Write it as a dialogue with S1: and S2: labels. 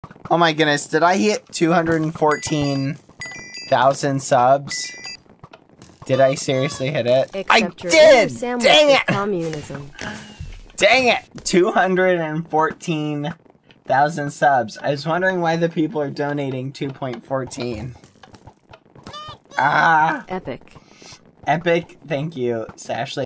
S1: Oh my goodness, did I hit 214,000 subs? Did I seriously hit it? I did! Dang it!
S2: Communism.
S1: Dang it! 214,000 subs. I was wondering why the people are donating 2.14. Ah!
S2: Epic.
S1: Epic, thank you, Sashley.